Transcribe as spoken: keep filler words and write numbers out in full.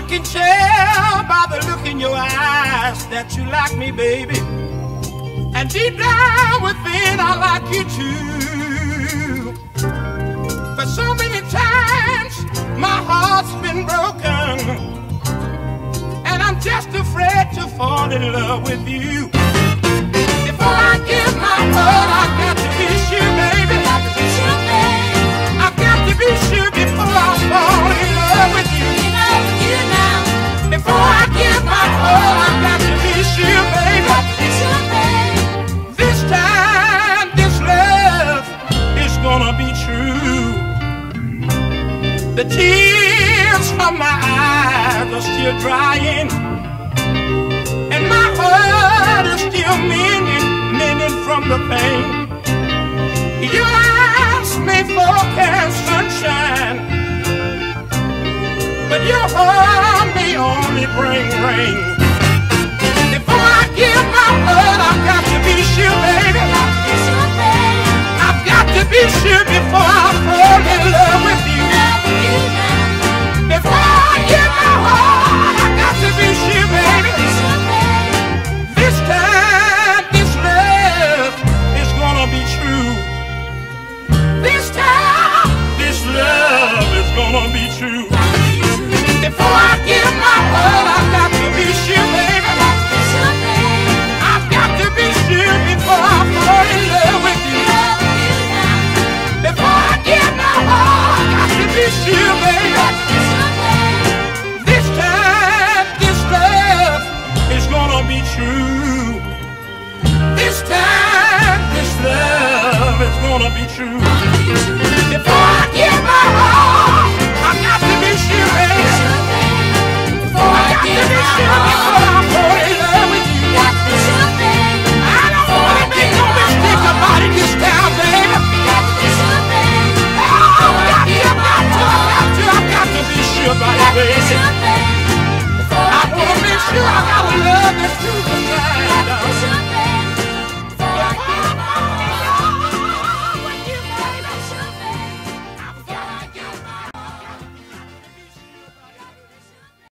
can tell by the look in your eyes that you like me, baby. And deep down within, I like you too. But so many times, my heart's been broken, and I'm just afraid to fall in love with you. Before I give my heart, I've got to be sure, baby. I've got to be sure before I fall in love with you. Before I give my heart, I've got to be sure, baby. This time, this love is gonna be true. The tears from my eyes are still drying, and my heart is still mending, mending from the pain. You ask me for can sunshine, but your heart may only bring rain. Before I give my heart, I've got to be sure, baby. I've got to be sure before I fall in love with you. Before I give my heart, I've got to be sure, baby. This time, this love is gonna be true. This time, this love is gonna be true. Before I give my heart, I've got to be sure, baby. I've got to be sure before I fall in love with you. Before I give my heart, I've got to be sure, baby. This time, this love is gonna be true. This time, this love is gonna be true.